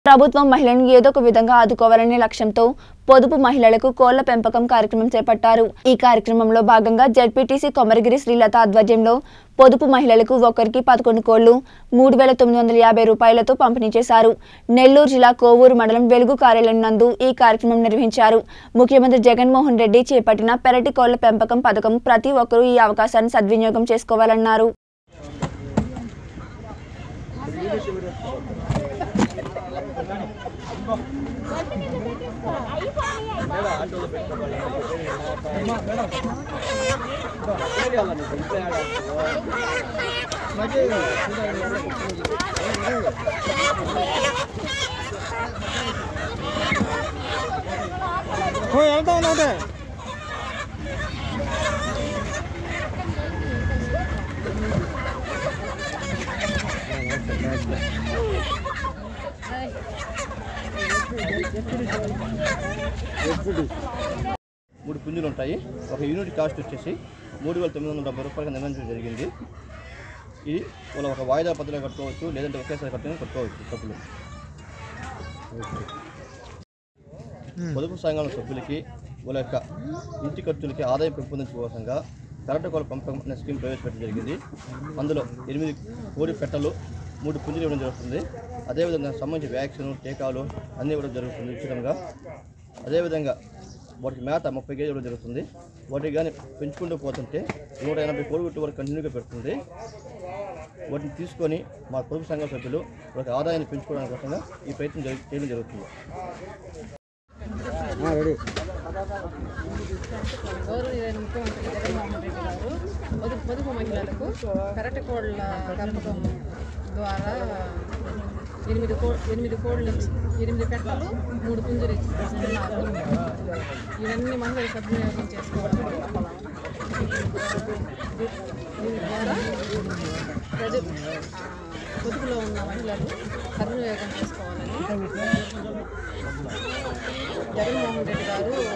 ప్రభుత్వం మహిళలను ఏదో ఒక విధంగా ఆదుకోవాలనే లక్ష్యంతో పొదుపు మహిళలకు కోళ్ల పెంపకం కార్యక్రమం చేపట్టారు। ఈ కార్యక్రమంలో భాగంగా జెడ్పీటీసీ కొమరగిరి శ్రీలత ఆధ్వర్యంలో పొదుపు మహిళలకు ఒక్కరికి 11 కోళ్లు 3950 రూపాయలతో పంపిణీ చేశారు। నెల్లూరు జిల్లా కోవూరు మండలం వెలుగు కార్యాలయం నందు ఈ కార్యక్రమం నిర్వహించారు। ముఖ్యమంత్రి జగన్మోహన్ రెడ్డి చేపట్టిన పెరటి కోళ్ల పెంపకం పథకం ప్రతి ఒక్కరూ ఈ అవకాశాన్ని సద్వినియోగం చేసుకోవాలన్నారు। మూడు పుంజులు ఉంటాయి। ఒక యూనిట్ కాస్ట్ వచ్చేసి 3970 రూపాయలుగా నిర్ణయించడం జరిగింది। ఇది వాళ్ళ ఒక వాయిదా పద్ధతిలో కట్టుకోవచ్చు, లేదంటే ఒకేసారి కట్టుకోవచ్చు సభ్యులు। పొదుపు సంఘాల సభ్యులకి వాళ్ళ యొక్క ఇంటి ఖర్చులకి ఆదాయం పెంపొందించుకోవడంగా కరెంటు కోళ్ల పెంపకం అనే స్కీమ్ ప్రవేశపెట్టడం జరిగింది। అందులో 8 కోడి పెట్టలు 3 పుంజులు ఇవ్వడం జరుగుతుంది। అదేవిధంగా సంబంధించిన వ్యాక్సిన్ టీకాలు అన్నీ ఇవ్వడం జరుగుతుంది ఉచితంగా। అదేవిధంగా వాటికి మేత 30 కేజీలు ఇవ్వడం జరుగుతుంది। వాటికి కానీ పెంచుకుంటూ పోతుంటే 180 కోడిగుడ్లు వరకు కంటిన్యూగా పెడుతుంది। వాటిని తీసుకొని మా పొదుపు సంఘ సభ్యులు వాటి ఆదాయాన్ని పెంచుకోవడానికి కోసంగా ఈ ప్రయత్నం చేయడం జరుగుతుంది। ముఖ్యమంత్రి జగన్మోహన్ రెడ్డి గారు పొదుపు మహిళలకు పెరటి కోళ్ల పెంపకం ద్వారా 8 కోళ్ళు 8 పెట్టలు 3 పుంజులు ఇస్తున్నారు। ఇవన్నీ మహిళలు సద్వినియోగం చేసుకోవడం దీని ద్వారా పొదుపులో ఉన్న మహిళలు సద్వినియోగం చేసుకోవాలని జగన్మోహన్ రెడ్డి గారు